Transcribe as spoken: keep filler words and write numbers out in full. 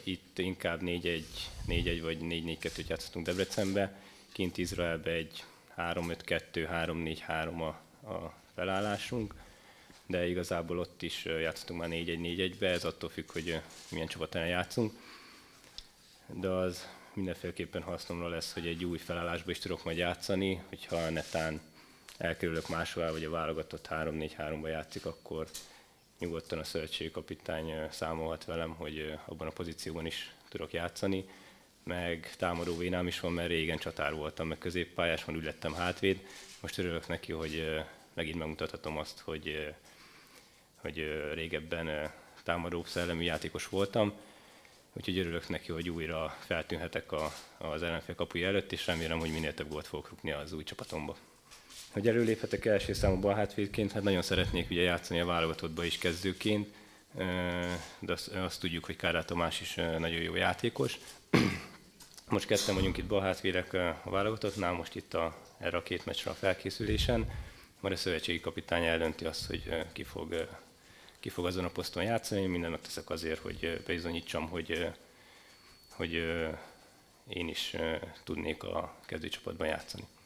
itt inkább négy egy vagy négy négy kettőt játszottunk Debrecenbe, kint Izraelbe egy három öt kettő, három négy három a, a felállásunk, de igazából ott is játszottunk már négy egy négy egybe, ez attól függ, hogy milyen csapaton játszunk. De az mindenféleképpen hasznomra lesz, hogy egy új felállásba is tudok majd játszani, hogyha netán elkerülök máshová, vagy a válogatott három négy háromba játszik, akkor nyugodtan a szövetségi kapitány számolhat velem, hogy abban a pozícióban is tudok játszani. Meg támadó vénám is van, mert régen csatár voltam, meg középpályás, van úgy lettem hátvéd. Most örülök neki, hogy megint megmutathatom azt, hogy, hogy régebben támadó szellemű játékos voltam. Úgyhogy örülök neki, hogy újra feltűnhetek a, az ellenfél kapuja előtt, és remélem, hogy minél több gólt fogok rúgni az új csapatomba. Hogy előléphetek első számú balhátvédként, hát nagyon szeretnék ugye játszani a válogatottba is kezdőként, de azt, azt tudjuk, hogy Kádár Tamás is nagyon jó játékos. Most ketten vagyunk itt balhátvédek a válogatottnál, most itt a, erre a két meccsre a felkészülésen. Majd a szövetségi kapitány eldönti azt, hogy ki fog, ki fog azon a poszton játszani. Én mindent megteszek azért, hogy bebizonyítsam, hogy, hogy én is tudnék a kezdőcsapatban játszani.